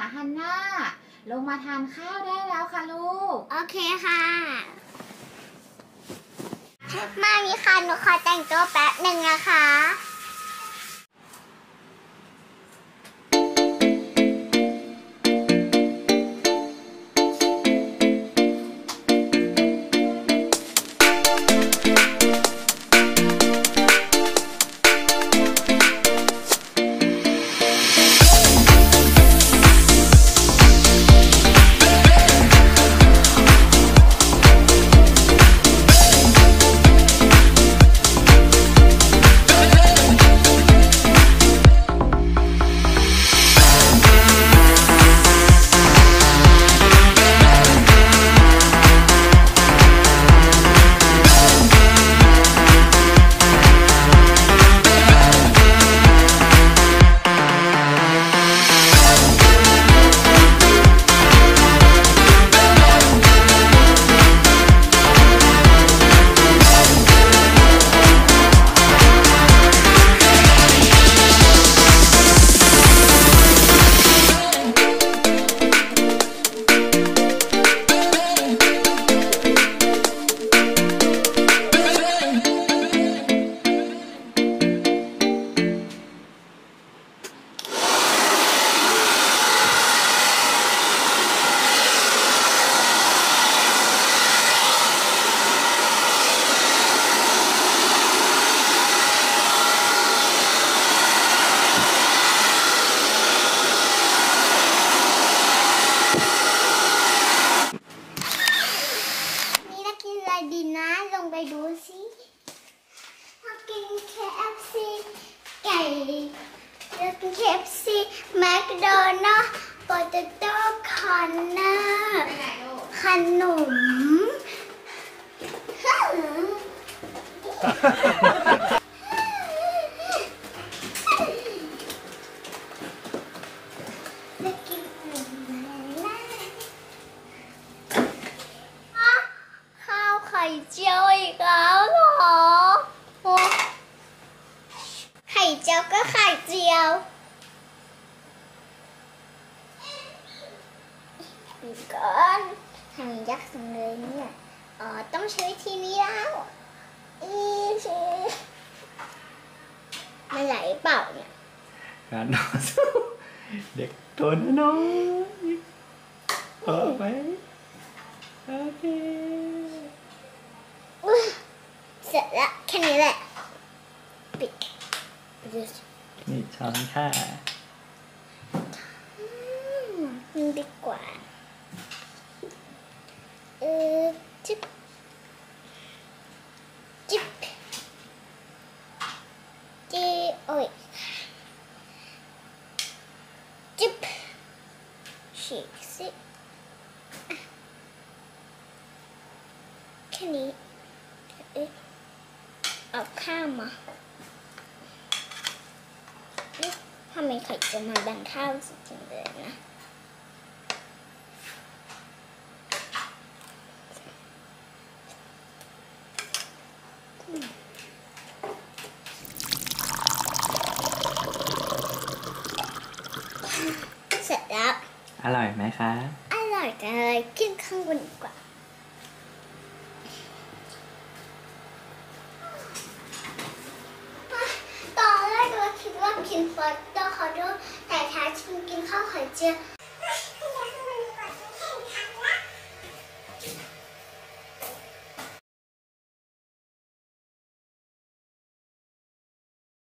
ฮันน่าลงมาทานข้าวได้แล้วค่ะลูกโอเคค่ะมามีค่ะหนูขอแต่งตัวแป๊บหนึ่งนะคะดีนะลงไปดูสิมากิน KFC ไก่แล้วกิน KFC แมคโดนัลด์โปเตโต้คอนเนอร์ขนมไข่เจียวอีกแล้วเหรอไข่เจียวก็ไข่เจียวอีกก่อนทำยักษ์สังเลยเนี่ยอ๋อต้องใช้วิธีนี้แล้วมันไหลเปล่าเนี่ยการนอนสู้เด็กตัวน้อยเปิดไหมโอเคเสร็จแล้วแค่นี้แหละปิดนี่ช้อนค่ะนี่ดีกว่าจิ๊บจิ๊บจิ๊บโอ้ยจิ๊บฉีกสิแค่นี้เอาข้าวมาทำไมไข่จะมาดันข้าวสุดจริงเลยนะเสร็จแล้วอร่อยไหมคะอร่อยจังเลยขึ้นข้างบนดีกว่าตอนแรกเราคิดว่ากินฟอสเตอร์คอร์โดแต่ท้ายชิมกินข้าวไข่เจียว